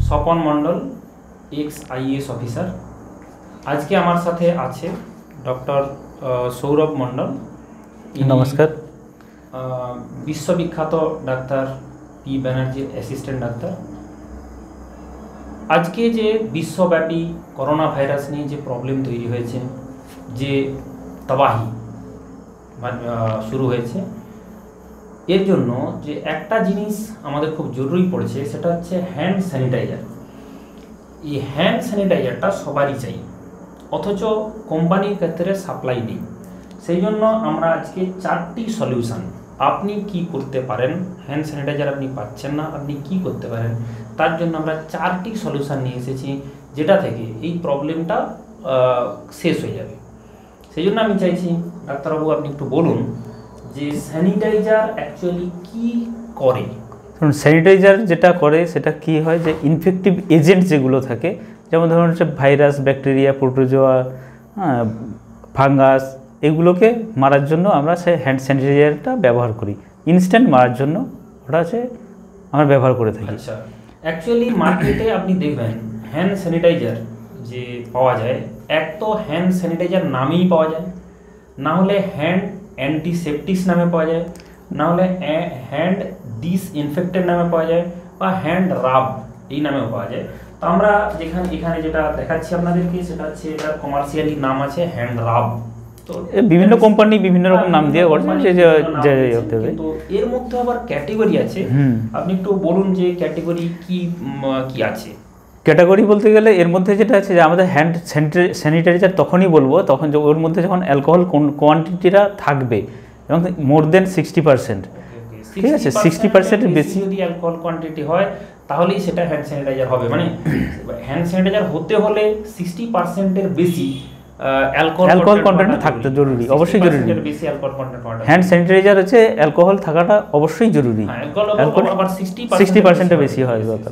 Swapan Mondal, ex IAS officer. আজকে আমার সাথে আছে ডক্টর সৌরভ মণ্ডল। নমস্কার। বিশ্ববিখ্যাত ডাক্তার পি ব্যানার্জির অ্যাসিস্ট্যান্ট ডাক্তার। আজকে যে বিশ্বব্যাপী করোনা ভাইরাস নিয়ে যে প্রবলেম তৈরি হয়েছে, যে তবাহি শুরু হয়েছে, এর জন্য যে একটা জিনিস আমাদের খুব জরুরি পড়েছে, সেটা হচ্ছে হ্যান্ড স্যানিটাইজার। এই হ্যান্ড স্যানিটাইজারটা সবারই চাই, অথচ কোম্পানির ক্ষেত্রে সাপ্লাই নেই। সেই জন্য আমরা আজকে 4টি সলিউশন, আপনি কি করতে পারেন, হ্যান্ড স্যানিটাইজার আপনি পাচ্ছেন না, আপনি কি করতে পারেন, তার জন্য আমরা 4টি সলিউশন নিয়ে এসেছি, যেটা থেকে এই প্রবলেমটা শেষ হয়ে যাবে। সেই জন্য আমি চাইছি ডাক্তারবাবু আপনি একটু বলুন যে স্যানিটাইজার অ্যাকচুয়ালি কি করে। স্যানিটাইজার যেটা করে সেটা কি হয়, যে ইনফেক্টিভ এজেন্ট যেগুলো থাকে, যেমন ধরুন হচ্ছে ভাইরাস, ব্যাকটেরিয়া, প্রোটোজোয়া, ফাঙ্গাস, এগুলোকে মারার জন্য আমরা সেই হ্যান্ড স্যানিটাইজারটা ব্যবহার করি। ইনস্ট্যান্ট মারার জন্য ওটা হচ্ছে আমরা ব্যবহার করে থাকি। আচ্ছা, অ্যাকচুয়ালি মার্কেটে আপনি দেখবেন হ্যান্ড স্যানিটাইজার যে পাওয়া যায়, এক তো হ্যান্ড স্যানিটাইজার নামেই পাওয়া যায়, না হলে হ্যান্ড অ্যান্টিসেপটিক্স নামে পাওয়া যায়, না হলে হ্যান্ড ডিসইনফেক্টেন্ট নামে পাওয়া যায়, বা হ্যান্ড রাব এই নামেও পাওয়া যায়। তো আমরা এখানে যেটা দেখাচ্ছি আপনাদেরকে, সেটা হচ্ছে এটার কমার্শিয়ালি নাম আছে হ্যান্ড রাব। তো বিভিন্ন কোম্পানি বিভিন্ন রকম নাম দিয়ে কিন্তু এর মধ্যে আবার ক্যাটাগরি আছে। আপনি একটু বলুন যে ক্যাটাগরি কি কি আছে। ক্যাটাগরি বলতে গেলে এর মধ্যে যেটা আছে, যে আমাদের হ্যান্ড স্যানিটাইজার তখনই বলবো তখন ওর মধ্যে যখন অ্যালকোহল কোয়ান্টিটিটা থাকবে এবং মোর দেন 60%, ঠিক আছে, 60%-এর বেশি যদি অ্যালকোহল কোয়ান্টিটি হয় তাহলেই সেটা হ্যান্ড স্যানিটাইজার হবে। মানে হ্যান্ড স্যানিটাইজার হতে হলে 60%-এর বেশি অ্যালকোহল কন্টেন্ট থাকতে জরুরি, অবশ্যই জরুরি। হ্যান্ড স্যানিটাইজার হচ্ছে অ্যালকোহল থাকাটা অবশ্যই জরুরি। অ্যালকোহল আবার 60%-এর বেশি হয় দরকার।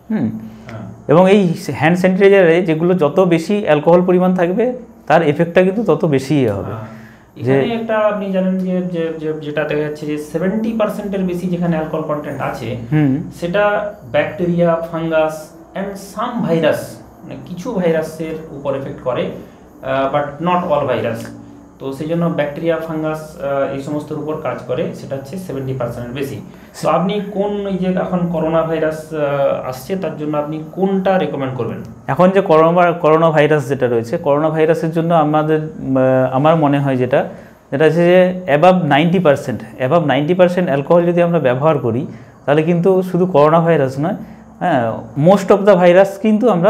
এবং এই হ্যান্ড স্যানিটাইজারে যেগুলো যত বেশি অ্যালকোহল পরিমাণ থাকবে, তার এফেক্টটা কিন্তু তত বেশি হবে। এখানে একটা আপনি জানেন যে যেটা দেখা যাচ্ছে যে 70%-এর বেশি যেখানে অ্যালকোহল কন্টেন্ট আছে, সেটা bacteria, fungus and some virus, মানে কিছু ভাইরাসের উপর এফেক্ট করে, বাট নট অল ভাইরাস। তো সেই জন্য ব্যাকটেরিয়া, ফাঙ্গাস এই সমস্তর উপর কাজ করে, সেটা হচ্ছে 70%-এর বেশি। তো আপনি কোন, এই যে এখন করোনা ভাইরাস আসছে, তার জন্য আপনি কোনটা রেকমেন্ড করবেন? এখন যে করোনা ভাইরাস যেটা রয়েছে, করোনা ভাইরাসের জন্য আমার মনে হয় যেটা হচ্ছে যে অ্যাবাভ 90% অ্যালকোহল যদি আমরা ব্যবহার করি, তাহলে কিন্তু শুধু করোনা ভাইরাস নয়, মোস্ট অফ দ্য ভাইরাস কিন্তু আমরা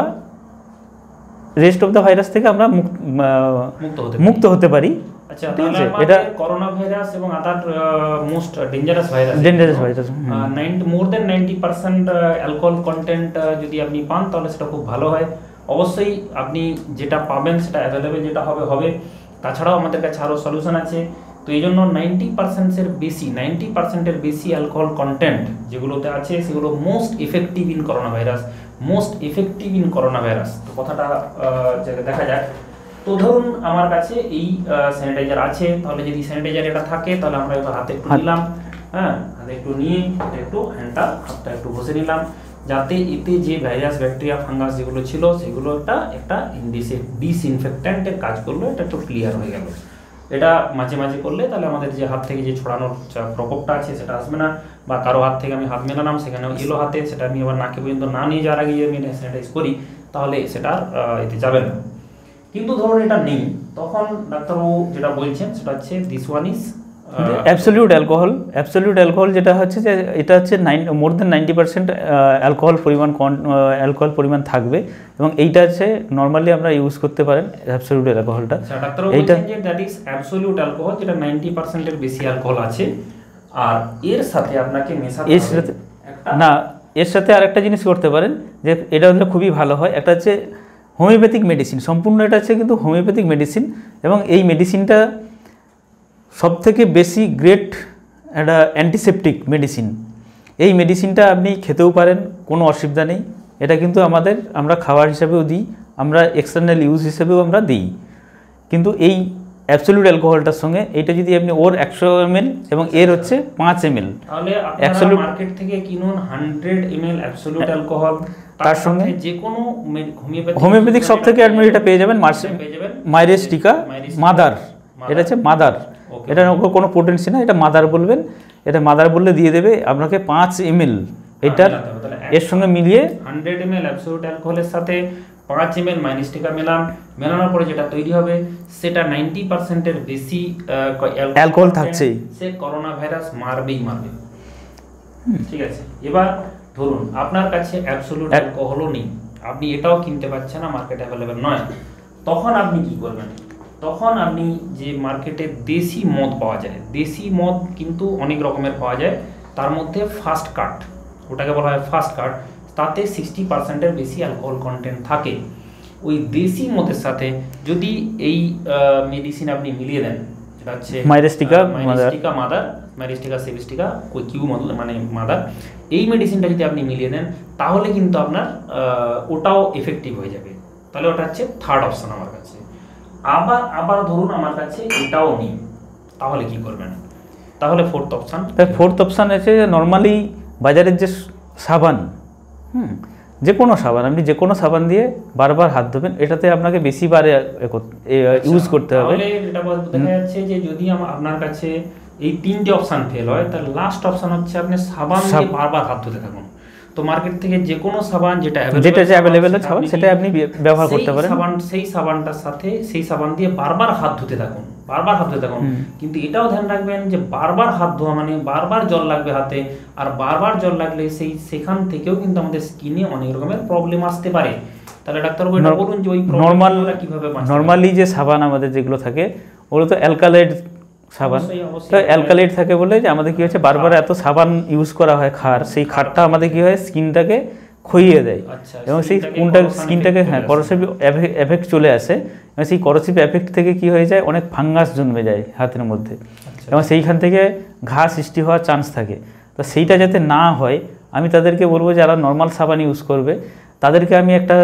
রেস্ট অফ দ্য ভাইরাস থেকে আমরা মুক্ত হতে পারি। আচ্ছা, তাহলে এটা করোনা ভাইরাস এবং other most dangerous virus, more than 90% alcohol content যদি আপনি পান, তাহলে সেটা খুব ভালো হয়। অবশ্যই আপনি যেটা পাবেন সেটা অ্যাভেলেবেল যেটা হবে। তাছাড়াও আমাদের কাছে আরও সলিউশন আছে। তো এই জন্য 90%-এর বেশি অ্যালকোহল কন্টেন্ট যেগুলোতে আছে, সেগুলো most effective in corona virus. তো কথাটা দেখা যাক। তো ধরুন আমার কাছে এই স্যানিটাইজার আছে, তাহলে যদি স্যানিটাইজার এটা থাকে, তাহলে আমরা এবার হাতে একটু নিলাম, হাতে একটু নিয়ে একটু হাতটা একটু ঘষে নিলাম, যাতে এতে যে ভাইরাস, ব্যাকটেরিয়া, ফাঙ্গাস যেগুলো ছিল, সেগুলো একটা ডিসইনফেক্ট্যান্টের কাজ করলো, এটা একটু ক্লিয়ার হয়ে গেল। এটা মাঝে মাঝে করলে তাহলে আমাদের যে হাত থেকে যে ছড়ানোর প্রকোপটা আছে সেটা আসবে না। বা কারো হাত থেকে আমি হাত মেলালাম, সেখানে এলো হাতে, সেটা আমি আবার নাকে পর্যন্ত না নিয়ে যাওয়ার আগে আমি স্যানিটাইজ করি, তাহলে সেটা এতে যাবে না। কিন্তু ধরুন এটা নেই, তখন ডাক্তারবাবু যেটা বলছেন সেটা হচ্ছে this one is absolute alcohol, যেটা হচ্ছে যে এটা হচ্ছে মোর দেন 90% অ্যালকোহল পরিমাণ থাকবে, এবং এইটা হচ্ছে নর্মালি আমরা ইউজ করতে পারেন অ্যাবসলিউট অ্যালকোহলটা। এইটা যে দ্যাট ইজ অ্যাবসলিউট অ্যালকোহল, যেটা 90%-এর বেশি অ্যালকোহল আছে। আর এর সাথে আপনাকে মেশাতে হবে এর সাথে আরেকটা জিনিস করতে পারেন, যে এটা হলে খুবই ভালো হয়। একটা হচ্ছে হোমিওপ্যাথিক মেডিসিন, সম্পূর্ণ এটা হচ্ছে কিন্তু হোমিওপ্যাথিক মেডিসিন, এবং এই মেডিসিনটা সবথেকে বেশি গ্রেট একটা অ্যান্টিসেপটিক মেডিসিন। এই মেডিসিনটা আপনি খেতেও পারেন, কোনো অসুবিধা নেই। এটা কিন্তু আমরা খাবার হিসাবেও দিই, আমরা এক্সটার্নাল ইউজ হিসেবেও আমরা দিই। কিন্তু এই অ্যাবসলিউট অ্যালকোহলটার সঙ্গে এইটা যদি আপনি ওর 100 ml এবং এর হচ্ছে 5 ml, তাহলে আপনারা মার্কেট থেকে কিনুন 100 ml অ্যাবসলিউট অ্যালকোহল, তার সঙ্গে যে কোনো হোমিওপ্যাথিক সব থেকে অ্যাডমিট এটা পেয়ে যাবেন মাইরিস্টিকা মাদার, এটা হচ্ছে মাদার, এটা কোনো পোটেন্সি না, এটা মাদার বলবেন, এটা মাদার বললে দিয়ে দেবে আপনাকে 5 ml এটার এর সঙ্গে মিলিয়ে 100 ml অ্যাবসোলিউট অ্যালকোহলের সাথে 5 ml মাইরিস্টিকা মেলানোর পরে যেটা তৈরি হবে সেটা 90% এর বেশি অ্যালকোহল থাকছেই, সে করোনা ভাইরাস মারবে। ঠিক আছে, এবার ধরুন আপনার কাছে অ্যাবসোলিউট অ্যালকোহলও নেই, আপনি এটাও কিনতে পারছেন না, মার্কেটে অ্যাভেলেবেল নয়, তখন আপনি কি করবেন? তখন আপনি যে মার্কেটে দেশি মদ পাওয়া যায়, দেশি মদ কিন্তু অনেক রকমের পাওয়া যায়, তার মধ্যে ফার্স্ট কাট, ওটাকে বলা হয় ফার্স্ট কাট, তাতে 60% এর বেশি অ্যালকোহল কন্টেন্ট থাকে। ওই দেশি মদের সাথে যদি এই মেডিসিন আপনি মিলিয়ে দেন, যেটা হচ্ছে myristica mother, MYRISTICA SEB Q মানে মাদার, এই মেডিসিনটা যদি আপনি মিলিয়ে দেন তাহলে কিন্তু আপনার ওটাও এফেক্টিভ হয়ে যাবে। তাহলে ওটা হচ্ছে থার্ড অপশন আমার কাছে। আবার ধরুন আমার কাছে এটাও নেই, তাহলে কি করবেন? তাহলে ফোর্থ অপশান আছে নর্মালি বাজারের যে সাবান, যে কোনো সাবান, আপনি যে কোনো সাবান দিয়ে বারবার হাত ধোবেন, এটাতে আপনাকে বেশিবার ইউজ করতে হবে। এটা দেখা যাচ্ছে যে যদি আপনার কাছে এই 3টে অপশান ফেল হয়, তাহলে লাস্ট অপশান হচ্ছে আপনি সাবান দিয়ে বারবার হাত ধুতে থাকুন। তো মার্কেট থেকে যে কোনো সাবান যেটা অ্যাভেলেবেল সাবান সেটা আপনি ব্যবহার করতে পারেন। সেই সাবানটার সাথে সেই সাবান দিয়ে বারবার হাত ধুতে থাকুন। কিন্তু এটাও ধ্যান রাখবেন যে বারবার হাত ধোয়া মানে বারবার জল লাগবে হাতে, আর বারবার জল লাগলে সেখান থেকেও কিন্তু আমাদের স্কিনে অনেক রকমের প্রবলেম আসতে পারে। তাহলে ডাক্তারবাবু এটা বলুন যে ওই প্রবলেমটা কিভাবে বাঁচতে? নরমালি যে সাবান আমাদের যেগুলো থাকে ওগুলো তো অ্যালকালাইড সাবান, তো অ্যালকালাইড থাকে বলে যে আমাদের কি হচ্ছে বারবার এত সাবান ইউজ করা হয় খার, সেই খারটা আমাদের কি হয় স্কিনটাকে ক্ষইয়ে দেয় এবং সেই স্কিনটাকে করসিভ এফেক্ট চলে আসে এবং সেই করসিভ এফেক্ট থেকে কি হয়ে যায় অনেক ফাঙ্গাস জন্মে যায় হাতের মধ্যে এবং সেইখান থেকে ঘা সৃষ্টি হওয়ার চান্স থাকে। তো সেইটা যাতে না হয় আমি তাদেরকে বলবো যারা নর্মাল সাবান ইউজ করবে তাদেরকে আমি একটা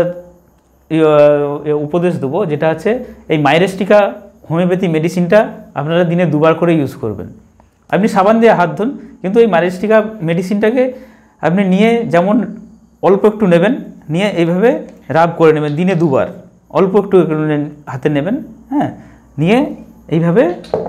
উপদেশ দেবো, যেটা হচ্ছে এই মাইরিস্টিকা হোমিওপ্যাথি মেডিসিনটা আপনারা দিনে 2 বার করে ইউজ করবেন। আপনি সাবান দিয়ে হাত ধুন, কিন্তু এই মাইরিস্টিকা মেডিসিনটাকে আপনি নিয়ে যেমন অল্প একটু নেবেন, নিয়ে এইভাবে রাব করে নেবেন দিনে 2 বার, অল্প একটু হাতে নেবেন, নিয়ে এইভাবে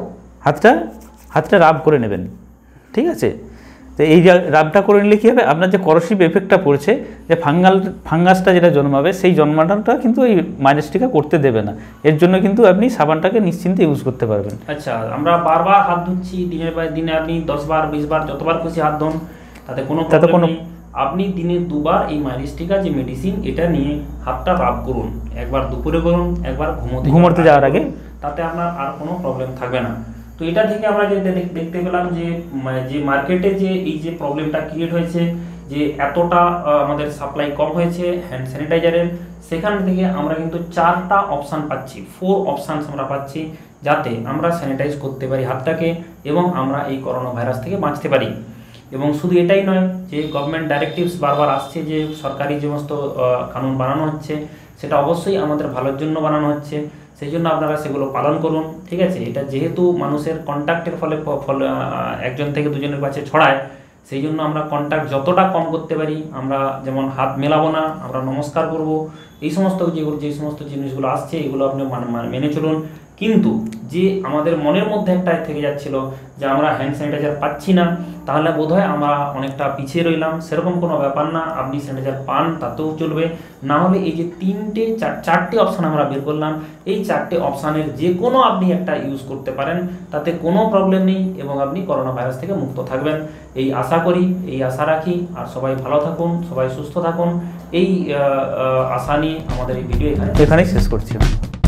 হাতটা রাব করে নেবেন। ঠিক আছে, তো এই রাবটা করে নিলে কী হবে, আপনার যে করসিভ এফেক্টটা পড়ছে, যে ফাঙ্গাসটা যেটা জন্মাবে সেই জন্মাটা কিন্তু এই মাইরিস্টিকা করতে দেবে না। এর জন্য কিন্তু আপনি সাবানটাকে নিশ্চিন্তে ইউজ করতে পারবেন। আচ্ছা, আমরা বারবার হাত ধুচ্ছি, দিনে আপনি 10 বার 20 বার যতবার খুশি হাত ধুন, তাতে কোনো আপনি দিনে 2 বার এই মাইরিস্টিকা যে মেডিসিন এটা নিয়ে হাতটা রাব করুন, একবার দুপুরে করুন, একবার ঘুমোতে যাওয়ার আগে, তাতে আপনার আর কোনো প্রবলেম থাকবে না। তো এটা থেকে আমরা যে দেখতে পেলাম যে মার্কেটে যে এই যে প্রবলেমটা ক্রিয়েট হয়েছে, যে এতটা আমাদের সাপ্লাই কম হয়েছে হ্যান্ড স্যানিটাইজারের, সেখান থেকে আমরা কিন্তু 4টা অপশান পাচ্ছি, 4 অপশানস আমরা পাচ্ছি, যাতে আমরা স্যানিটাইজ করতে পারি হাতটাকে এবং আমরা এই করোনা ভাইরাস থেকে বাঁচতে পারি। এবং শুধু এটাই নয়, যে গভর্নমেন্ট ডাইরেক্টিভস বারবার আসছে, যে সরকারি যে সমস্ত কানুন বানানো হচ্ছে সেটা অবশ্যই আমাদের ভালোর জন্য বানানো হচ্ছে, সেই জন্য আপনারা সেগুলো পালন করুন। ঠিক আছে, এটা যেহেতু মানুষের কন্ট্যাক্টের ফলে একজন থেকে দুজনের কাছে ছড়ায়, সেই জন্য আমরা কন্ট্যাক্ট যতটা কম করতে পারি, আমরা যেমন হাত মেলাবো না, আমরা নমস্কার করব, এই সমস্ত যে সমস্ত জিনিসগুলো আসছে এগুলো আপনি মেনে চলুন। কিন্তু যে আমাদের মনের মধ্যে একটা থেকে যাচ্ছিল যে আমরা হ্যান্ড স্যানিটাইজার পাচ্ছি না, তাহলে বোধহয় আমরা অনেকটা পিছিয়ে রইলাম। সেরকম কোনো ব্যাপার না, আপনি স্যানিটাইজার পান তাতেও চলবে। না হলে এই যে 4টে অপশান আমরা বের করলাম, এই 4টে অপশানের যে কোনো আপনি একটা ইউজ করতে পারেন, তাতে কোনো প্রবলেম নেই এবং আপনি করোনা ভাইরাস থেকে মুক্ত থাকবেন, এই আশা করি, এই আশা রাখি। আর সবাই ভালো থাকুন, সবাই সুস্থ থাকুন, এই আশা নিয়ে আমাদের এই ভিডিও এখানেই শেষ করছি।